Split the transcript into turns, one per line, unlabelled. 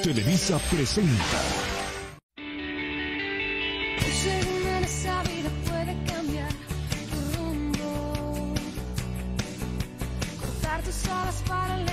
Televisa presenta.
Un segundo en esa vida puede cambiar tu rumbo, cortar tus alas para